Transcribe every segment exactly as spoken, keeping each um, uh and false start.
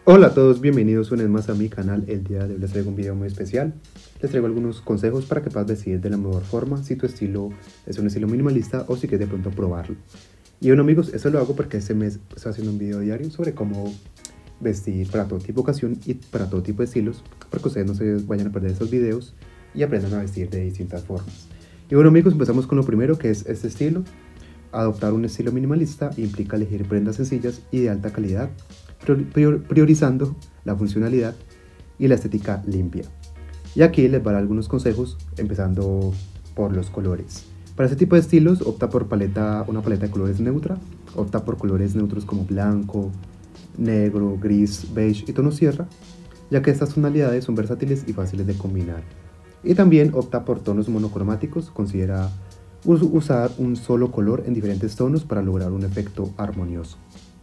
Hola a todos, bienvenidos una vez más a mi canal. El día de hoy les traigo un video muy especial. Les traigo algunos consejos para que puedas decidir de la mejor forma si tu estilo es un estilo minimalista o si quieres de pronto probarlo. Y bueno amigos, eso lo hago porque este mes estoy haciendo un video diario sobre cómo vestir para todo tipo de ocasión y para todo tipo de estilos, para que ustedes no se vayan a perder esos videos y aprendan a vestir de distintas formas. Y bueno amigos, empezamos con lo primero, que es este estilo. Adoptar un estilo minimalista implica elegir prendas sencillas y de alta calidad, priorizando la funcionalidad y la estética limpia. Y aquí les daré algunos consejos, empezando por los colores. Para este tipo de estilos, opta por paleta, una paleta de colores neutra. Opta por colores neutros como blanco, negro, gris, beige y tono sierra, ya que estas tonalidades son versátiles y fáciles de combinar. Y también opta por tonos monocromáticos. Considera usar un solo color en diferentes tonos para lograr un efecto armonioso.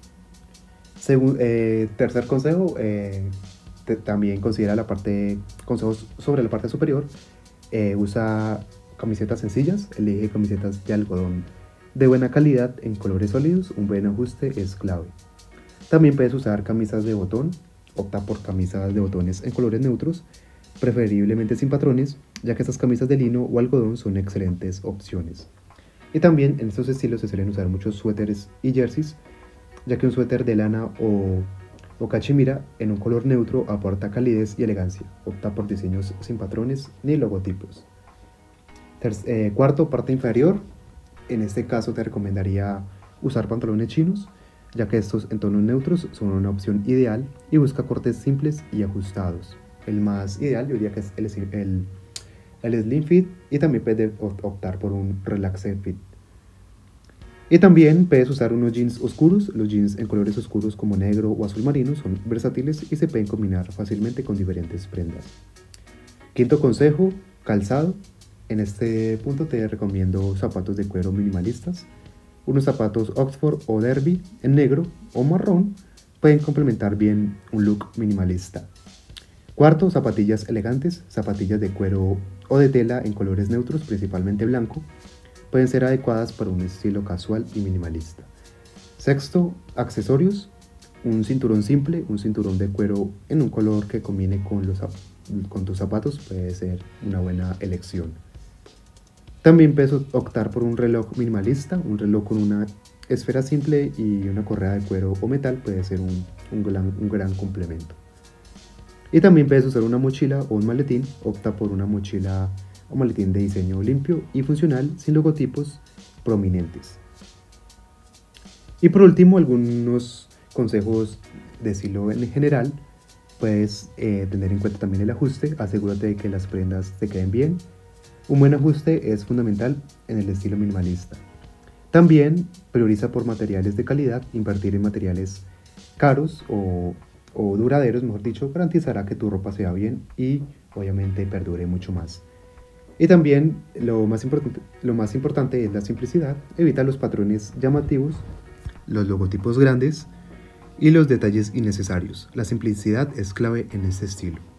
Según, eh, tercer consejo, eh, te, también considera la parte, consejos sobre la parte superior. Eh, usa camisetas sencillas, elige camisetas de algodón de buena calidad en colores sólidos. Un buen ajuste es clave. También puedes usar camisas de botón. Opta por camisas de botones en colores neutros, preferiblemente sin patrones, ya que estas camisas de lino o algodón son excelentes opciones. Y también en estos estilos se suelen usar muchos suéteres y jerseys, ya que un suéter de lana o, o cachemira en un color neutro aporta calidez y elegancia. Opta por diseños sin patrones ni logotipos. Terc eh, cuarto, parte inferior. En este caso te recomendaría usar pantalones chinos, ya que estos en tonos neutros son una opción ideal, y busca cortes simples y ajustados. El más ideal yo diría que es el, el, el slim fit, y también puedes optar por un relaxed fit. Y también puedes usar unos jeans oscuros. Los jeans en colores oscuros como negro o azul marino son versátiles y se pueden combinar fácilmente con diferentes prendas. Quinto consejo, calzado. En este punto te recomiendo zapatos de cuero minimalistas. Unos zapatos Oxford o Derby en negro o marrón pueden complementar bien un look minimalista. Cuarto, zapatillas elegantes. Zapatillas de cuero o de tela en colores neutros, principalmente blanco, pueden ser adecuadas para un estilo casual y minimalista. Sexto, accesorios. Un cinturón simple, un cinturón de cuero en un color que combine con, los, con tus zapatos puede ser una buena elección. También puedes optar por un reloj minimalista. Un reloj con una esfera simple y una correa de cuero o metal puede ser un, un, gran, un gran complemento. Y también puedes usar una mochila o un maletín. Opta por una mochila o maletín de diseño limpio y funcional, sin logotipos prominentes. Y por último, algunos consejos de estilo en general. Puedes eh, tener en cuenta también el ajuste. Asegúrate de que las prendas te queden bien. Un buen ajuste es fundamental en el estilo minimalista. También prioriza por materiales de calidad. Invertir en materiales caros o, o duraderos, mejor dicho, garantizará que tu ropa se vea bien y obviamente perdure mucho más. Y también lo más, lo más importante es la simplicidad. Evita los patrones llamativos, los logotipos grandes y los detalles innecesarios. La simplicidad es clave en este estilo.